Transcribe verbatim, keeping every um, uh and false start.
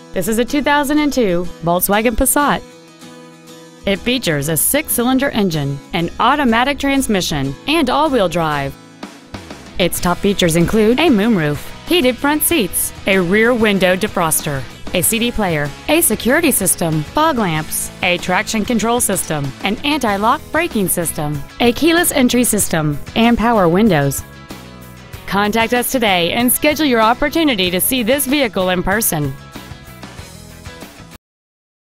This is a two thousand two Volkswagen Passat. It features a six-cylinder engine, an automatic transmission, and all-wheel drive. Its top features include a moonroof, heated front seats, a rear window defroster, a C D player, a security system, fog lamps, a traction control system, an anti-lock braking system, a keyless entry system, and power windows. Contact us today and schedule your opportunity to see this vehicle in person.